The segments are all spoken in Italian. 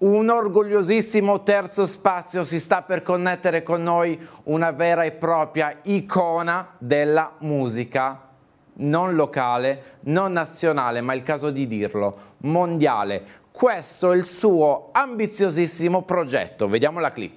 Un orgogliosissimo terzo spazio, si sta per connettere con noi una vera e propria icona della musica, non locale, non nazionale, ma è il caso di dirlo, mondiale. Questo è il suo ambiziosissimo progetto. Vediamo la clip.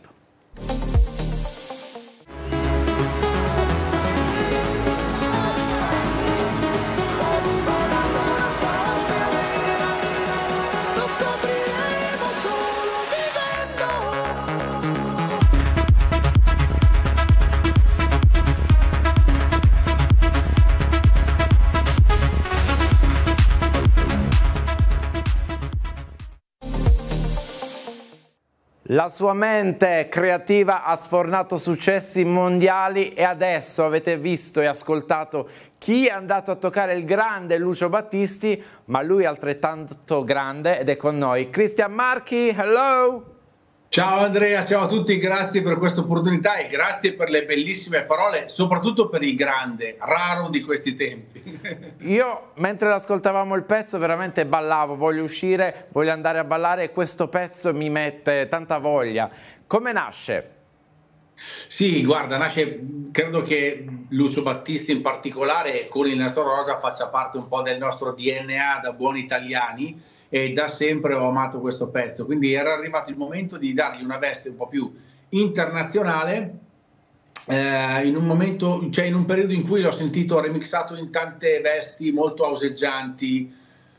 La sua mente creativa ha sfornato successi mondiali e adesso avete visto e ascoltato chi è andato a toccare il grande Lucio Battisti, ma lui è altrettanto grande ed è con noi. Cristian Marchi, hello! Ciao Andrea, ciao a tutti, grazie per questa opportunità e grazie per le bellissime parole, soprattutto per il grande, raro di questi tempi. Io, mentre ascoltavamo il pezzo, veramente ballavo, voglio uscire, voglio andare a ballare e questo pezzo mi mette tanta voglia. Come nasce? Sì, guarda, nasce, credo che Lucio Battisti in particolare con il Nastro Rosa faccia parte un po' del nostro DNA da buoni italiani, e da sempre ho amato questo pezzo, quindi era arrivato il momento di dargli una veste un po' più internazionale, in un momento, cioè in un periodo in cui l'ho sentito remixato in tante vesti molto auseggianti,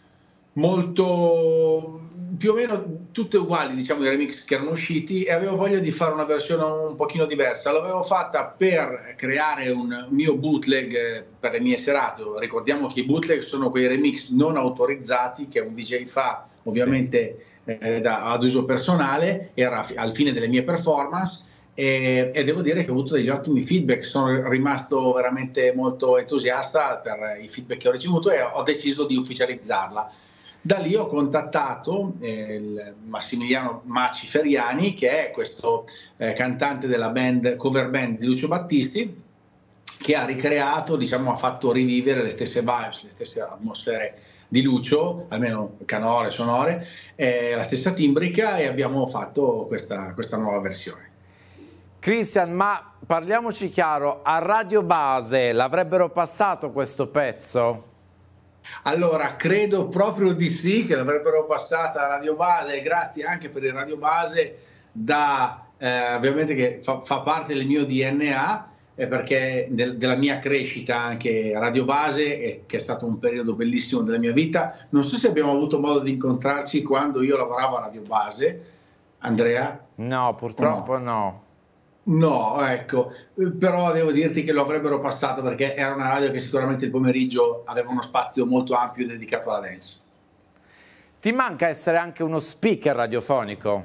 molto più o meno tutte uguali, diciamo, i remix che erano usciti, e avevo voglia di fare una versione un pochino diversa. L'avevo fatta per creare un mio bootleg per le mie serate. Ricordiamo che i bootleg sono quei remix non autorizzati che un DJ fa, ovviamente, ad uso personale, era al fine delle mie performance, e devo dire che ho avuto degli ottimi feedback. Sono rimasto veramente molto entusiasta per i feedback che ho ricevuto e ho deciso di ufficializzarla. Da lì ho contattato il Massimiliano Maci Feriani, che è questo cantante della band, cover band di Lucio Battisti, che ha ricreato, diciamo, ha fatto rivivere le stesse vibes, le stesse atmosfere di Lucio, almeno canore, sonore, la stessa timbrica, e abbiamo fatto questa nuova versione. Cristian, ma parliamoci chiaro, a Radio Base l'avrebbero passato questo pezzo? Allora, credo proprio di sì, che l'avrebbero passata a Radio Base, grazie anche per il Radio Base, ovviamente che fa parte del mio DNA, perché della mia crescita anche a Radio Base, che è stato un periodo bellissimo della mia vita. Non so se abbiamo avuto modo di incontrarci quando io lavoravo a Radio Base, Andrea? No, purtroppo no. No, ecco, però devo dirti che lo avrebbero passato, perché era una radio che sicuramente il pomeriggio aveva uno spazio molto ampio dedicato alla dance. Ti manca essere anche uno speaker radiofonico?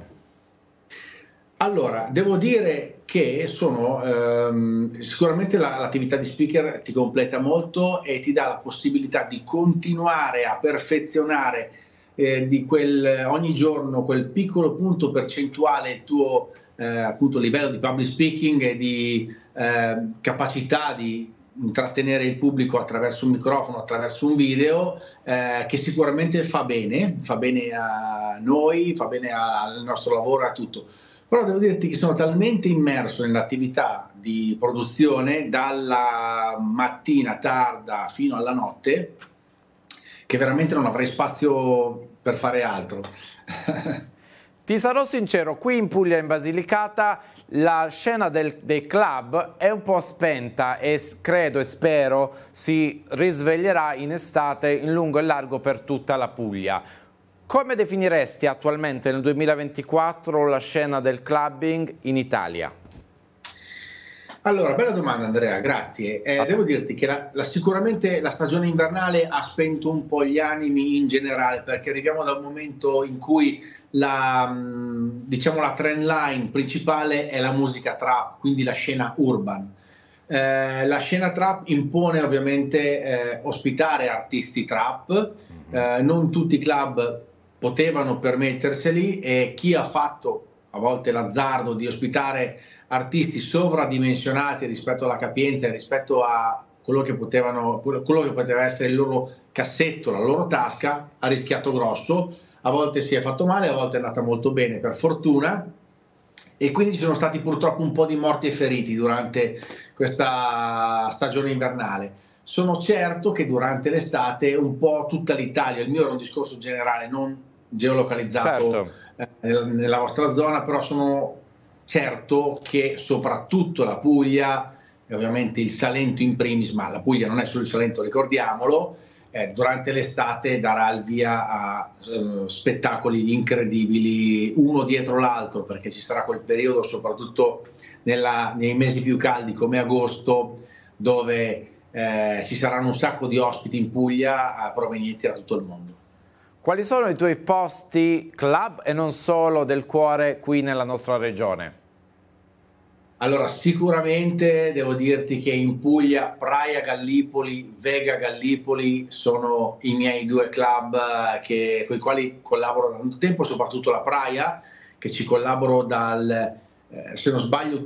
Allora, devo dire che sicuramente l'attività di speaker ti completa molto e ti dà la possibilità di continuare a perfezionare ogni giorno quel piccolo punto percentuale, il tuo appunto livello di public speaking e di capacità di intrattenere il pubblico attraverso un microfono, attraverso un video, che sicuramente fa bene a noi, fa bene al nostro lavoro e a tutto. Però devo dirti che sono talmente immerso nell'attività di produzione dalla mattina tarda fino alla notte che veramente non avrei spazio per fare altro. Ti sarò sincero, qui in Puglia, in Basilicata, la scena dei club è un po' spenta e credo e spero si risveglierà in estate in lungo e largo per tutta la Puglia. Come definiresti attualmente nel 2024 la scena del clubbing in Italia? Allora, bella domanda Andrea, grazie. Devo dirti che sicuramente la stagione invernale ha spento un po' gli animi in generale, perché arriviamo da un momento in cui diciamo la trend line principale è la musica trap, quindi la scena urban. La scena trap impone ovviamente ospitare artisti trap, non tutti i club potevano permetterseli, e chi ha fatto a volte l'azzardo di ospitare artisti sovradimensionati rispetto alla capienza e rispetto a quello che poteva essere il loro cassetto, la loro tasca, ha rischiato grosso, a volte si è fatto male, a volte è andata molto bene, per fortuna, e quindi ci sono stati purtroppo un po' di morti e feriti durante questa stagione invernale. Sono certo che durante l'estate un po' tutta l'Italia, il mio era un discorso generale, non geolocalizzato nella vostra zona, però sono certo che soprattutto la Puglia e ovviamente il Salento in primis, ma la Puglia non è solo il Salento, ricordiamolo, durante l'estate darà il via a spettacoli incredibili uno dietro l'altro, perché ci sarà quel periodo soprattutto nei mesi più caldi come agosto, dove ci saranno un sacco di ospiti in Puglia provenienti da tutto il mondo. Quali sono i tuoi posti club e non solo del cuore qui nella nostra regione? Allora, sicuramente devo dirti che in Puglia Praia Gallipoli, Vega Gallipoli sono i miei due club con i quali collaboro da tanto tempo, soprattutto la Praia, che ci collaboro dal, se non sbaglio,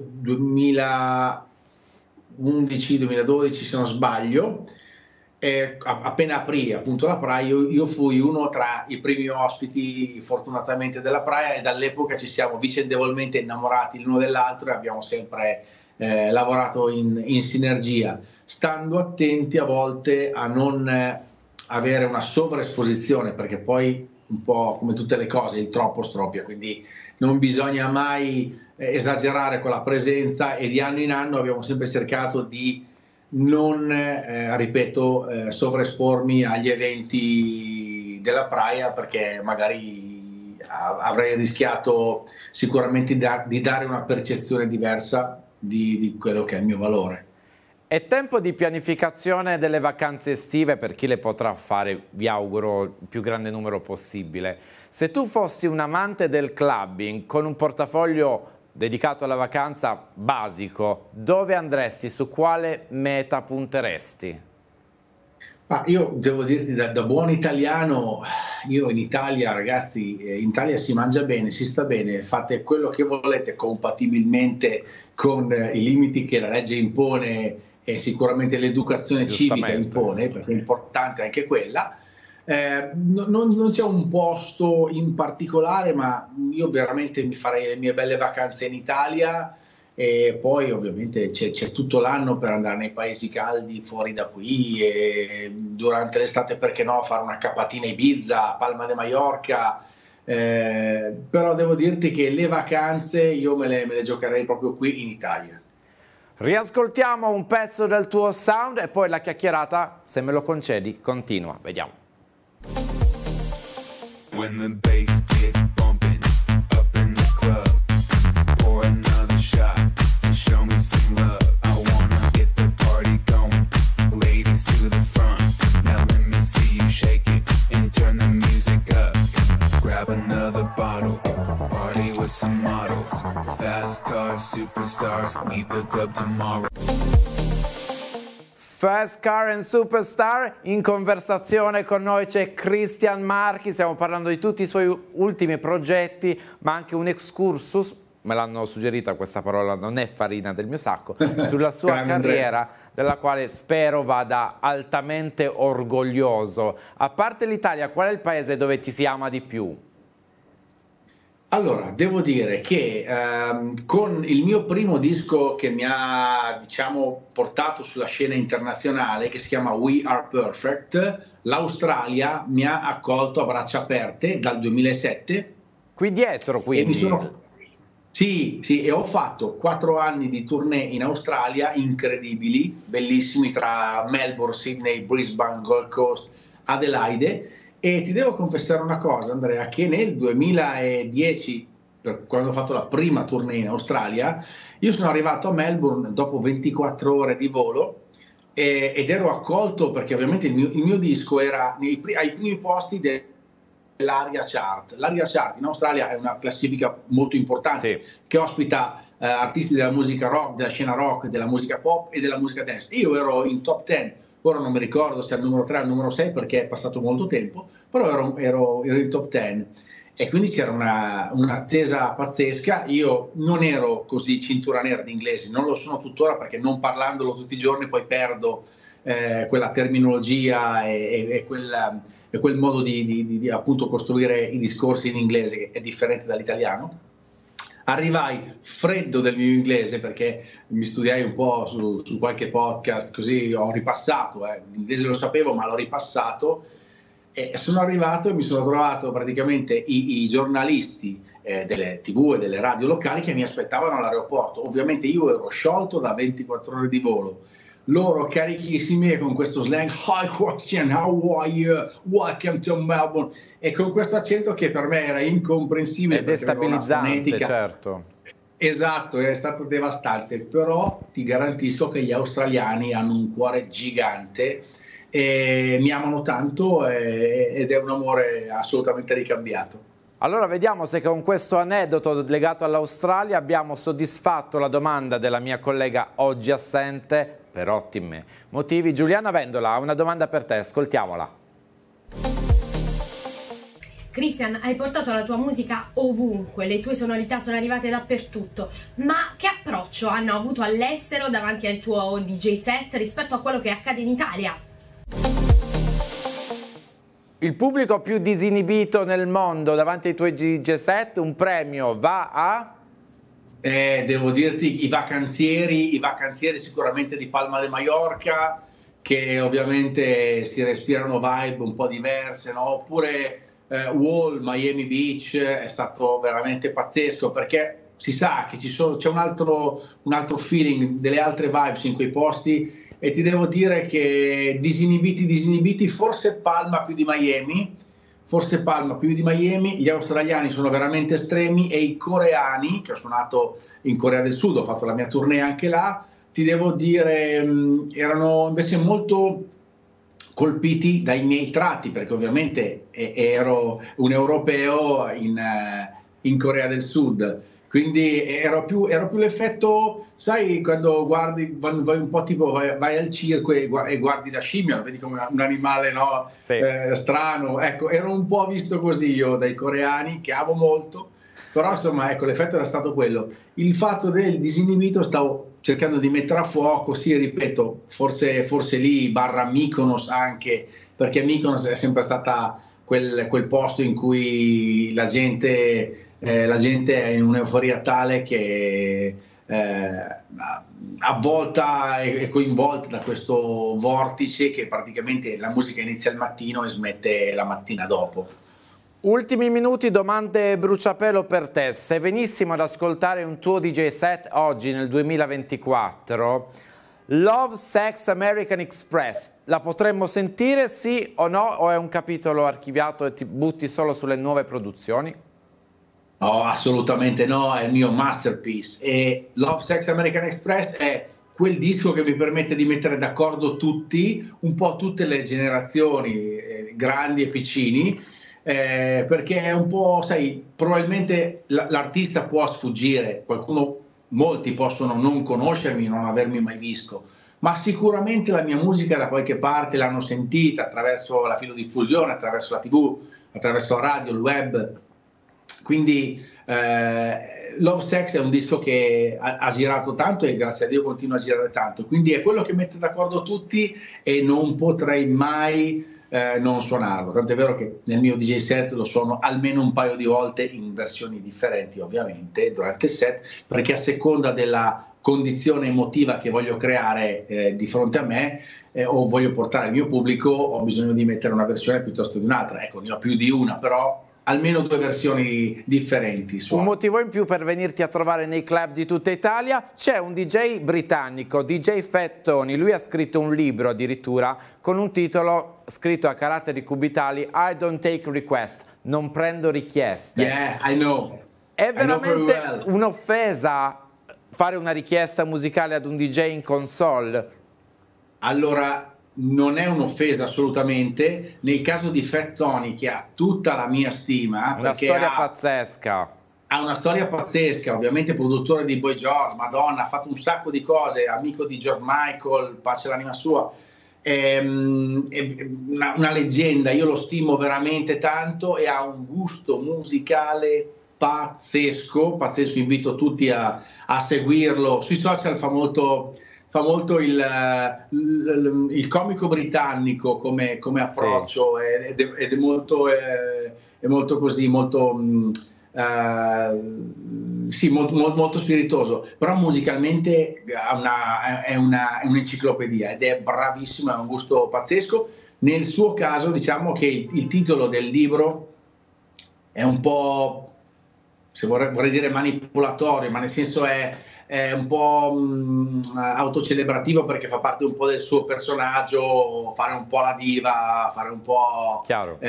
2011-2012, se non sbaglio. Appena aprì appunto la Praia, io fui uno tra i primi ospiti fortunatamente della Praia, e dall'epoca ci siamo vicendevolmente innamorati l'uno dell'altro e abbiamo sempre lavorato in sinergia, stando attenti a volte a non avere una sovraesposizione, perché poi un po' come tutte le cose il troppo stroppia, quindi non bisogna mai esagerare con la presenza, e di anno in anno abbiamo sempre cercato di non, ripeto, sovraespormi agli eventi della Praia, perché magari avrei rischiato sicuramente di dare una percezione diversa di quello che è il mio valore. È tempo di pianificazione delle vacanze estive per chi le potrà fare, vi auguro il più grande numero possibile. Se tu fossi un amante del clubbing con un portafoglio dedicato alla vacanza basico, dove andresti? Su quale meta punteresti? Io devo dirti da buon italiano, io in Italia, ragazzi, in Italia si mangia bene, si sta bene, fate quello che volete compatibilmente con i limiti che la legge impone e sicuramente l'educazione civica impone, perché è importante anche quella. Non c'è un posto in particolare, ma io veramente mi farei le mie belle vacanze in Italia, e poi ovviamente c'è tutto l'anno per andare nei paesi caldi fuori da qui, e durante l'estate perché no fare una capatina a Ibiza, Palma de Mallorca, però devo dirti che le vacanze io me le giocherei proprio qui in Italia. Riascoltiamo un pezzo del tuo sound e poi la chiacchierata, se me lo concedi, continua. Vediamo. When the bass gets bumping up in the club, pour another shot and show me some love. I wanna get the party going, ladies to the front. Now let me see you shake it and turn the music up. Grab another bottle, party with some models. Fast cars, superstars, leave the club tomorrow. Fast Car and Superstar, in conversazione con noi c'è Cristian Marchi, stiamo parlando di tutti i suoi ultimi progetti, ma anche un excursus, me l'hanno suggerita questa parola, non è farina del mio sacco, sulla sua carriera, della quale spero vada altamente orgoglioso. A parte l'Italia, qual è il paese dove ti si ama di più? Allora, devo dire che con il mio primo disco che mi ha, diciamo, portato sulla scena internazionale, che si chiama We Are Perfect, l'Australia mi ha accolto a braccia aperte dal 2007. Qui dietro, quindi? Sì, e ho fatto 4 anni di tournée in Australia incredibili, bellissimi, tra Melbourne, Sydney, Brisbane, Gold Coast, Adelaide. E ti devo confessare una cosa, Andrea, che nel 2010, quando ho fatto la prima tournée in Australia, io sono arrivato a Melbourne dopo 24 ore di volo ed ero accolto perché ovviamente il mio disco era ai primi posti dell'Aria Chart. L'Aria Chart in Australia è una classifica molto importante, sì, che ospita artisti della musica rock, della scena rock, della musica pop e della musica dance. Io ero in top 10. Ora non mi ricordo se è il numero 3 o il numero 6 perché è passato molto tempo, però ero in top 10 e quindi c'era un'attesa pazzesca. Io non ero così cintura nera di inglese, non lo sono tuttora perché non parlandolo tutti i giorni poi perdo quella terminologia e e quel modo di appunto costruire i discorsi in inglese che è differente dall'italiano. Arrivai freddo del mio inglese perché mi studiai un po' su qualche podcast, così ho ripassato, l'inglese lo sapevo ma l'ho ripassato, e sono arrivato e mi sono trovato praticamente i giornalisti delle TV e delle radio locali che mi aspettavano all'aeroporto. Ovviamente io ero sciolto da 24 ore di volo, loro carichissimi e con questo slang "Hi question, how are you? Welcome to Melbourne", e con questo accento che per me era incomprensibile. È destabilizzante, certo. Esatto, è stato devastante, però ti garantisco che gli australiani hanno un cuore gigante e mi amano tanto ed è un amore assolutamente ricambiato. Allora vediamo se con questo aneddoto legato all'Australia abbiamo soddisfatto la domanda della mia collega oggi assente per ottimi motivi. Giuliana Vendola ha una domanda per te, ascoltiamola. Christian, hai portato la tua musica ovunque, le tue sonorità sono arrivate dappertutto, ma che approccio hanno avuto all'estero davanti al tuo DJ set rispetto a quello che accade in Italia? Il pubblico più disinibito nel mondo davanti ai tuoi DJ set, un premio va a... Devo dirti i vacanzieri sicuramente di Palma de Mallorca, che ovviamente si respirano vibe un po' diverse, no? Oppure Wall, Miami Beach, è stato veramente pazzesco perché si sa che c'è un altro feeling, delle altre vibes in quei posti, e ti devo dire che disinibiti, forse Palma più di Miami, gli australiani sono veramente estremi, e i coreani, che ho suonato in Corea del Sud, ho fatto la mia tournée anche là, ti devo dire erano invece molto colpiti dai miei tratti, perché ovviamente ero un europeo in Corea del Sud, quindi ero più l'effetto, sai, quando guardi, vai un po' tipo vai al circo e guardi la scimmia, vedi come un animale, no? Sì. Strano, ecco, ero un po' visto così io dai coreani, che amo molto, però insomma, ecco, l'effetto era stato quello. Il fatto del disinibito stavo cercando di mettere a fuoco, sì, ripeto, forse lì barra Mykonos anche, perché Mykonos è sempre stata quel posto in cui la gente è in un'euforia tale che avvolta e coinvolta da questo vortice che praticamente la musica inizia al mattino e smette la mattina dopo. Ultimi minuti, domande bruciapelo per te. Se venissimo ad ascoltare un tuo DJ set oggi nel 2024, Love, Sex, American Express, la potremmo sentire sì o no, o è un capitolo archiviato e ti butti solo sulle nuove produzioni? No, assolutamente no, è il mio masterpiece, e Love, Sex, American Express è quel disco che mi permette di mettere d'accordo tutti, un po' tutte le generazioni, grandi e piccini, perché è un po', sai, probabilmente l'artista può sfuggire, molti possono non conoscermi, non avermi mai visto, ma sicuramente la mia musica da qualche parte l'hanno sentita attraverso la filodiffusione, attraverso la TV, attraverso la radio, il web. Quindi Love Sex è un disco che ha girato tanto e grazie a Dio continua a girare tanto, quindi è quello che mette d'accordo tutti e non potrei mai non suonarlo, tant'è vero che nel mio DJ set lo suono almeno un paio di volte in versioni differenti ovviamente durante il set, perché a seconda della condizione emotiva che voglio creare di fronte a me o voglio portare al mio pubblico, ho bisogno di mettere una versione piuttosto di un'altra. Ecco, ne ho più di una, però almeno due versioni differenti. Un motivo in più per venirti a trovare nei club di tutta Italia. C'è un DJ britannico, DJ Fat Tony, lui ha scritto un libro addirittura con un titolo scritto a caratteri cubitali: I don't take request, non prendo richieste. Yeah, I know. È veramente un'offesa fare una richiesta musicale ad un DJ in console? Allora, non è un'offesa assolutamente. Nel caso di Fat Tony, che ha tutta la mia stima, una storia pazzesca, ha una storia pazzesca, ovviamente produttore di Boy George, Madonna, ha fatto un sacco di cose, amico di George Michael, pace l'anima sua, è una leggenda, io lo stimo veramente tanto e ha un gusto musicale pazzesco, invito tutti a seguirlo. Sui social fa molto fa molto il comico britannico come approccio, sì. ed è molto così, molto, sì, molto spiritoso, però musicalmente è un'enciclopedia ed è bravissimo, ha un gusto pazzesco. Nel suo caso diciamo che il titolo del libro è un po', se vorrei dire manipolatorio, ma nel senso è un po' autocelebrativo, perché fa parte un po' del suo personaggio, fare un po' la diva, fare un po'... Chiaro.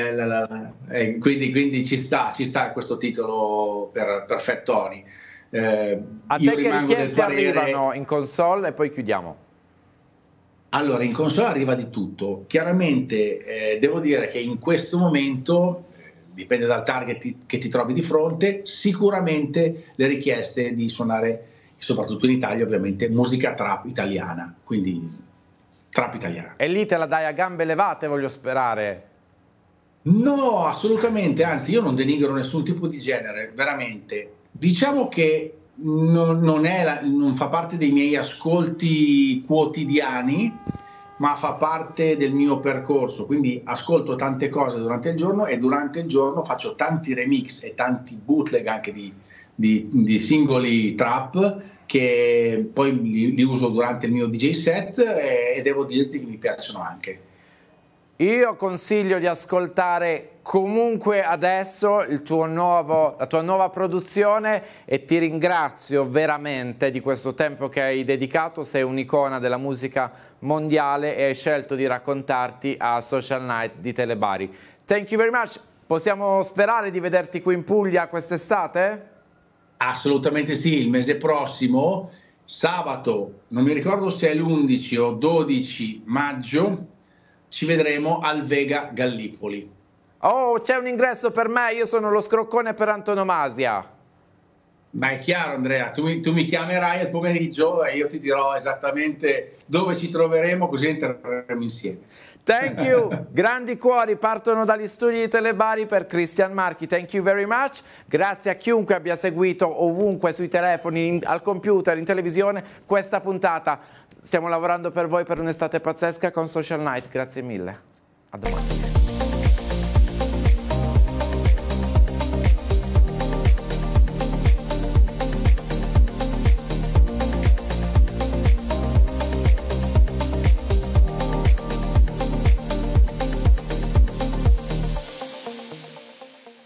Quindi ci sta questo titolo per Fettoni. A te che richieste arrivano in console e poi chiudiamo? Allora, in console arriva di tutto. Chiaramente devo dire che in questo momento, dipende dal target che ti trovi di fronte, sicuramente le richieste di suonare, soprattutto in Italia ovviamente, musica trap italiana, quindi trap italiana. E lì te la dai a gambe levate, voglio sperare. No, assolutamente, anzi io non denigro nessun tipo di genere, veramente. Diciamo che non fa parte dei miei ascolti quotidiani, ma fa parte del mio percorso, quindi ascolto tante cose durante il giorno, e durante il giorno faccio tanti remix e tanti bootleg anche di singoli trap, che poi li uso durante il mio DJ set, e devo dirti che mi piacciono anche. Io consiglio di ascoltare comunque adesso la tua nuova produzione, e ti ringrazio veramente di questo tempo che hai dedicato. Sei un'icona della musica mondiale e hai scelto di raccontarti a Social Night di Telebari. Thank you very much. Possiamo sperare di vederti qui in Puglia quest'estate? Assolutamente sì, il mese prossimo, sabato, non mi ricordo se è l'11 o 12 maggio, ci vedremo al Vega Gallipoli. Oh, c'è un ingresso per me, io sono lo scroccone per antonomasia. Ma è chiaro, Andrea, tu mi chiamerai al pomeriggio e io ti dirò esattamente dove ci troveremo, così entreremo insieme. Thank you, grandi cuori partono dagli studi di Telebari per Cristian Marchi, thank you very much. Grazie a chiunque abbia seguito ovunque, sui telefoni, al computer, in televisione, questa puntata. Stiamo lavorando per voi per un'estate pazzesca con Social Night, grazie mille, a domani.